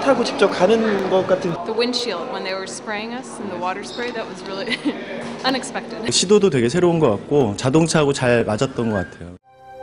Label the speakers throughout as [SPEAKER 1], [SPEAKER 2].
[SPEAKER 1] 타고 직접 가는 것 같은.
[SPEAKER 2] The windshield when they were spraying us and the water spray, that was really unexpected.
[SPEAKER 3] 시도도 되게 새로운 것 같고 자동차하고 잘 맞았던 것 같아요.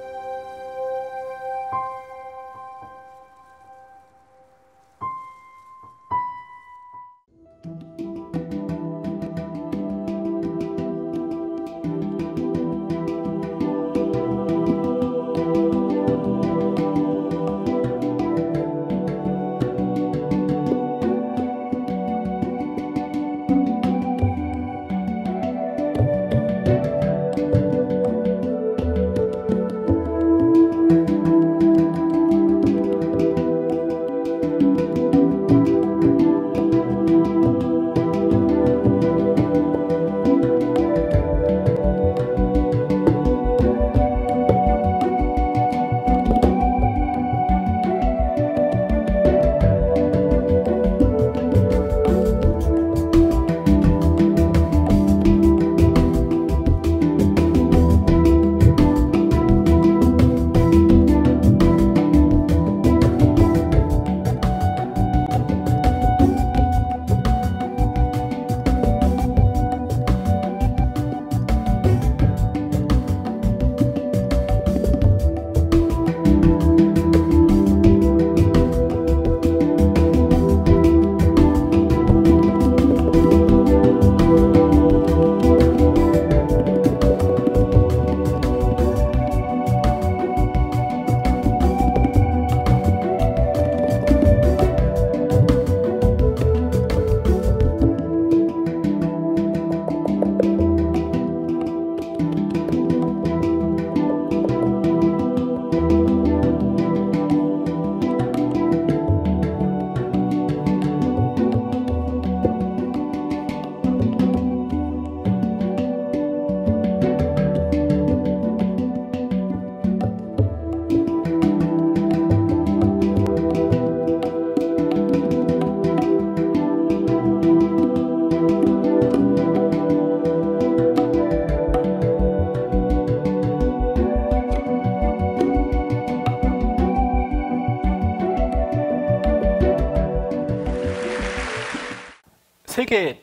[SPEAKER 4] 세계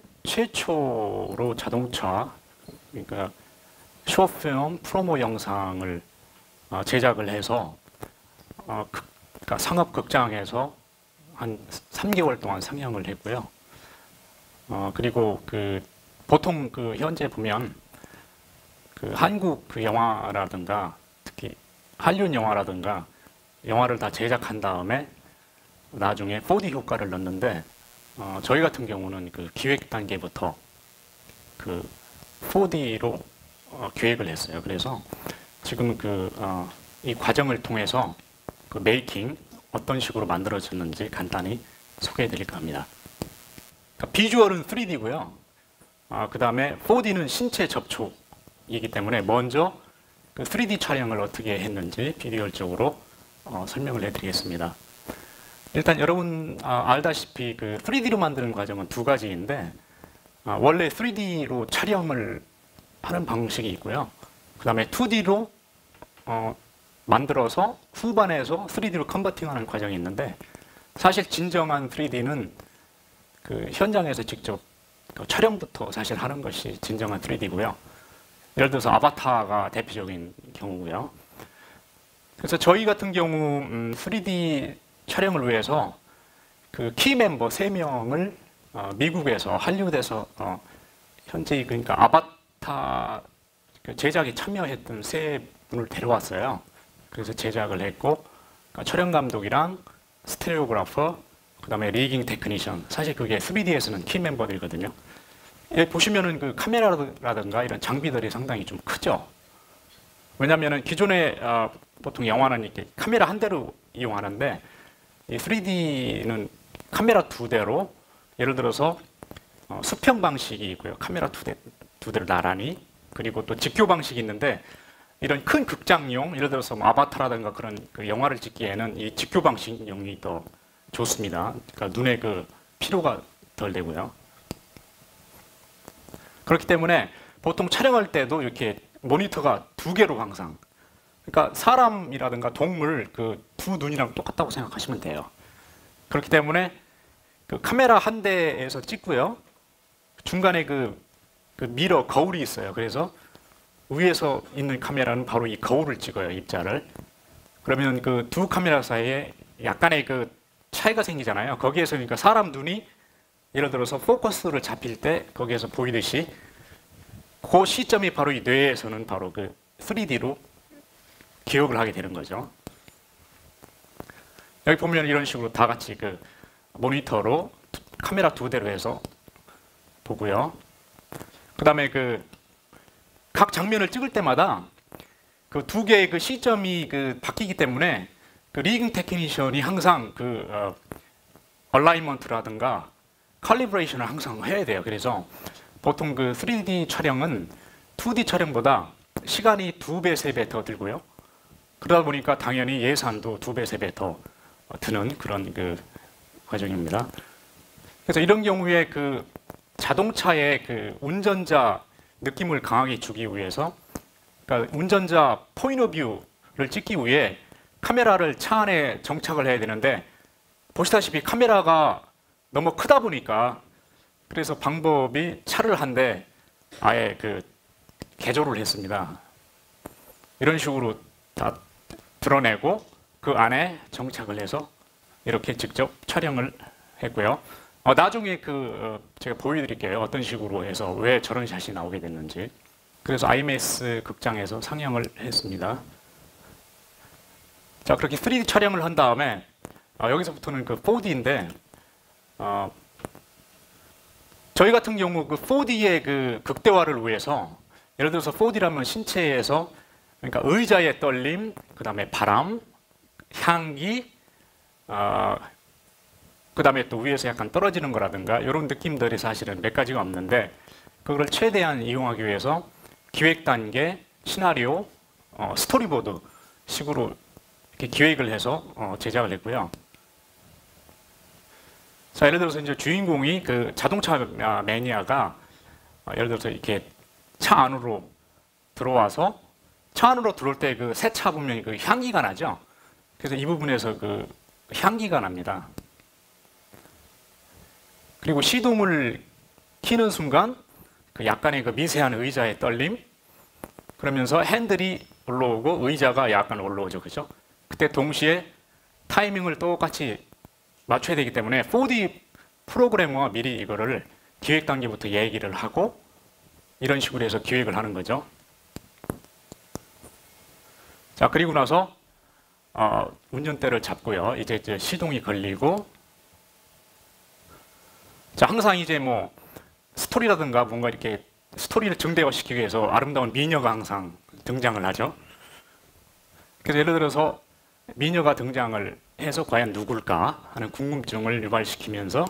[SPEAKER 4] 최초로 자동차, 그러니까 쇼film 프로모 영상을 제작을 해서 그러니까 상업 극장에서 한 3개월 동안 상영을 했고요. 그리고 보통 현재 보면 한국 영화라든가 특히 한류 영화라든가 영화를 다 제작한 다음에 나중에 4D 효과를 넣는데 저희 같은 경우는 기획 단계부터 4D로 기획을 했어요. 그래서 지금 이 과정을 통해서 메이킹 어떤 식으로 만들어졌는지 간단히 소개해 드릴까 합니다. 비주얼은 3D고요. 그 다음에 4D는 신체 접촉이기 때문에 먼저 3D 촬영을 어떻게 했는지 비주얼적으로 설명을 해드리겠습니다. 일단 여러분 알다시피 3D로 만드는 과정은 두 가지인데 원래 3D로 촬영을 하는 방식이 있고요. 그 다음에 2D로 만들어서 후반에서 3D로 컨버팅하는 과정이 있는데 사실 진정한 3D는 현장에서 직접 촬영부터 사실 하는 것이 진정한 3D고요. 예를 들어서 아바타가 대표적인 경우고요. 그래서 저희 같은 경우 3D 촬영을 위해서 키 멤버 3명을 미국에서 할리우드에서 현재 그러니까 아바타 제작에 참여했던 3분을 데려왔어요. 그래서 제작을 했고 촬영 감독이랑 스테레오그래퍼, 그 다음에 리깅 테크니션, 사실 그게 3D에서는 키 멤버들이거든요. 여기 보시면은 카메라라든가 이런 장비들이 상당히 좀 크죠. 왜냐하면은 기존에 보통 영화는 이렇게 카메라 한 대로 이용하는데 이 3D는 카메라 2대로 예를 들어서 수평 방식이 있고요. 카메라 2대를 나란히, 그리고 또 직교 방식이 있는데 이런 큰 극장용, 예를 들어서 아바타라든가 그런 영화를 찍기에는 이 직교 방식용이 더 좋습니다. 그러니까 눈에 피로가 덜 되고요. 그렇기 때문에 보통 촬영할 때도 이렇게 모니터가 2개로 항상, 그러니까 사람이라든가 동물 두 눈이랑 똑같다고 생각하시면 돼요. 그렇기 때문에 그 카메라 한 대에서 찍고요. 중간에 그 미러 거울이 있어요. 그래서 위에서 있는 카메라는 바로 이 거울을 찍어요, 입자를. 그러면 그 두 카메라 사이에 약간의 그 차이가 생기잖아요. 거기에서 그러니까 사람 눈이 예를 들어서 포커스를 잡힐 때 거기에서 보이듯이 그 시점이 바로 이 뇌에서는 바로 그 3D로 기억을 하게 되는 거죠. 여기 보면 이런 식으로 다 같이 그 모니터로 카메라 두 대로 해서 보고요. 그 다음에 그 각 장면을 찍을 때마다 그 두 개의 그 시점이 그 바뀌기 때문에 그 리깅 테크니션이 항상 그 얼라이먼트라든가 칼리브레이션을 항상 해야 돼요. 그래서 보통 그 3D 촬영은 2D 촬영보다 시간이 2배, 3배 더 들고요. 그러다 보니까 당연히 예산도 2배, 3배 더 드는 그런 그 과정입니다. 그래서 이런 경우에 그 자동차의 그 운전자 느낌을 강하게 주기 위해서 그러니까 운전자 포인트 오브 뷰를 찍기 위해 카메라를 차 안에 정착을 해야 되는데 보시다시피 카메라가 너무 크다 보니까 그래서 방법이 차를 한 대 아예 그 개조를 했습니다. 이런 식으로 다 드러내고 그 안에 정착을 해서 이렇게 직접 촬영을 했고요. 나중에 제가 보여드릴게요. 어떤 식으로 해서 왜 저런 샷이 나오게 됐는지. 그래서 IMAX 극장에서 상영을 했습니다. 자, 그렇게 3D 촬영을 한 다음에 여기서부터는 그 4D인데 저희 같은 경우 그 4D의 그 극대화를 위해서 예를 들어서 4D라면 신체에서 그러니까 의자의 떨림, 그 다음에 바람, 향기, 그 다음에 또 위에서 약간 떨어지는 거라든가 이런 느낌들이 사실은 몇 가지가 없는데 그걸 최대한 이용하기 위해서 기획 단계, 시나리오, 스토리보드 식으로 이렇게 기획을 해서 제작을 했고요. 자, 예를 들어서 이제 주인공이 그 자동차 매니아가 예를 들어서 이렇게 차 안으로 들어와서 차 안으로 들어올 때 그 새 차 보면 그 향기가 나죠. 그래서 이 부분에서 그 향기가 납니다. 그리고 시동을 키는 순간 그 약간의 그 미세한 의자의 떨림, 그러면서 핸들이 올라오고 의자가 약간 올라오죠, 그죠? 그때 동시에 타이밍을 똑같이 맞춰야 되기 때문에 4D 프로그래머가 미리 이거를 기획 단계부터 얘기를 하고 이런 식으로 해서 기획을 하는 거죠. 자, 그리고 나서 운전대를 잡고요. 이제 시동이 걸리고, 자, 항상 이제 뭐 스토리라든가 뭔가 이렇게 스토리를 증대화시키기 위해서 아름다운 미녀가 항상 등장을 하죠. 그래서 예를 들어서 미녀가 등장을 해서 과연 누굴까 하는 궁금증을 유발시키면서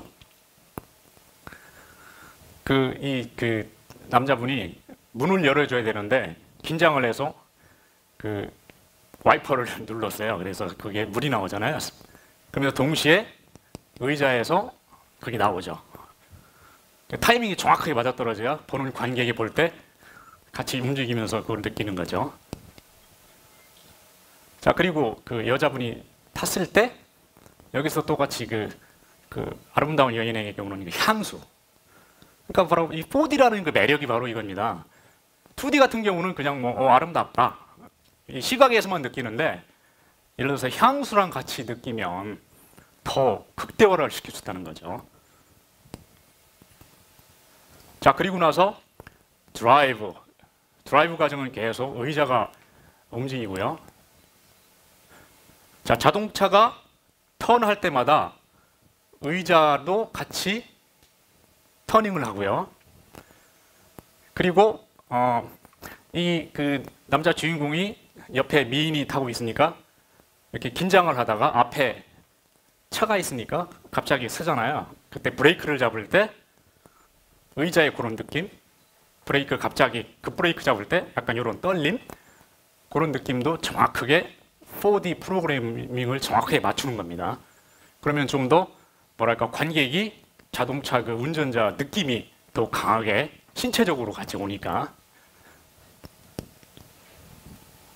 [SPEAKER 4] 그 남자분이 문을 열어줘야 되는데 긴장을 해서 그 와이퍼를 눌렀어요. 그래서 그게 물이 나오잖아요. 그러면서 동시에 의자에서 그게 나오죠. 타이밍이 정확하게 맞아떨어져야 보는 관객이 볼 때 같이 움직이면서 그걸 느끼는 거죠. 자, 그리고 그 여자분이 탔을 때 여기서 똑같이 그 아름다운 여인의 경우는 향수. 그러니까 바로 이 4D라는 그 매력이 바로 이겁니다. 2D 같은 경우는 그냥 뭐 아름답다. 이 시각에서만 느끼는데 예를 들어서 향수랑 같이 느끼면 더 극대화를 시킬 수 있다는 거죠. 자, 그리고 나서 드라이브 과정은 계속 의자가 움직이고요. 자, 자동차가 턴할 때마다 의자도 같이 터닝을 하고요. 그리고 이 그 남자 주인공이 옆에 미인이 타고 있으니까 이렇게 긴장을 하다가 앞에 차가 있으니까 갑자기 서잖아요. 그때 브레이크를 잡을 때 의자의 그런 느낌, 브레이크 갑자기 급브레이크 잡을 때 약간 이런 떨림, 그런 느낌도 정확하게 4D 프로그래밍을 정확하게 맞추는 겁니다. 그러면 좀 더 뭐랄까 관객이 자동차 그 운전자 느낌이 더 강하게 신체적으로 같이 오니까.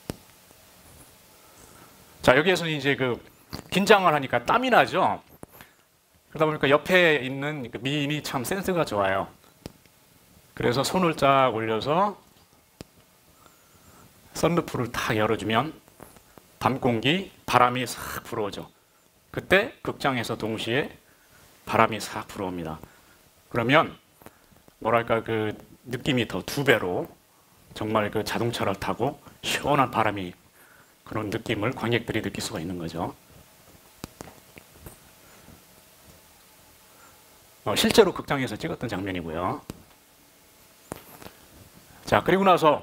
[SPEAKER 4] 자, 여기에서는 이제 그 긴장을 하니까 땀이 나죠. 그러다 보니까 옆에 있는 그 미인이 참 센스가 좋아요. 그래서 손을 쫙 올려서 선루프를 탁 열어주면 밤 공기, 바람이 싹 불어오죠. 그때 극장에서 동시에 바람이 싹 불어옵니다. 그러면 뭐랄까 그 느낌이 더 2배로 정말 그 자동차를 타고 시원한 바람이 그런 느낌을 관객들이 느낄 수가 있는 거죠. 실제로 극장에서 찍었던 장면이고요. 자, 그리고 나서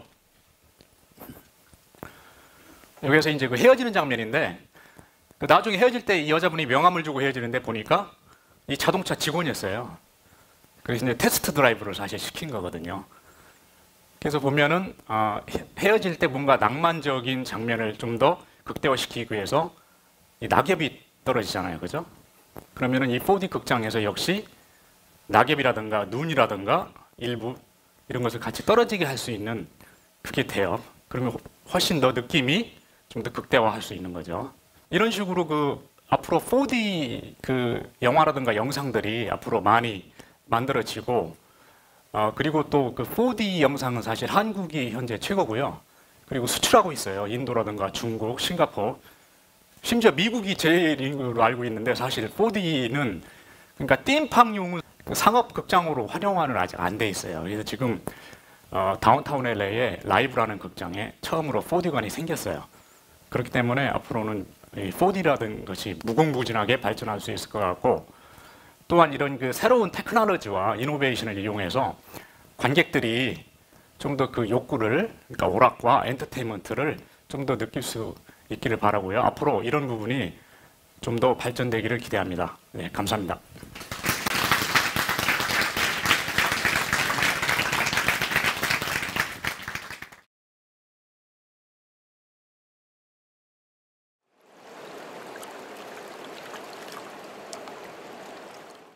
[SPEAKER 4] 여기서 이제 그 헤어지는 장면인데 그 나중에 헤어질 때 이 여자분이 명함을 주고 헤어지는데 보니까 이 자동차 직원이었어요. 그래서 이제 테스트 드라이브를 사실 시킨 거거든요. 그래서 보면은 헤어질 때 뭔가 낭만적인 장면을 좀 더 극대화시키기 위해서 이 낙엽이 떨어지잖아요, 그죠? 그러면은 이 4D 극장에서 역시 낙엽이라든가 눈이라든가 일부 이런 것을 같이 떨어지게 할 수 있는 그게 돼요. 그러면 훨씬 더 느낌이 좀 더 극대화할 수 있는 거죠. 이런 식으로 그 앞으로 4D 그 영화라든가 영상들이 앞으로 많이 만들어지고 그리고 또 그 4D 영상은 사실 한국이 현재 최고고요. 그리고 수출하고 있어요. 인도라든가 중국, 싱가포르, 심지어 미국이 제일으로 알고 있는데 사실 4D는 그러니까 띠임팡용은 상업 극장으로 활용화는 아직 안 돼 있어요. 그래서 지금 다운타운 LA에 라이브라는 극장에 처음으로 4D관이 생겼어요. 그렇기 때문에 앞으로는 4D라는 것이 무궁무진하게 발전할 수 있을 것 같고 또한 이런 그 새로운 테크놀로지와 이노베이션을 이용해서 관객들이 좀 더 그 욕구를 그러니까 오락과 엔터테인먼트를 좀 더 느낄 수 있기를 바라고요. 앞으로 이런 부분이 좀 더 발전되기를 기대합니다. 네, 감사합니다.